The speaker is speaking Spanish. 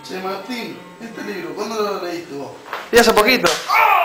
Che, Martín, este libro, ¿cuándo lo leíste vos? Y hace poquito.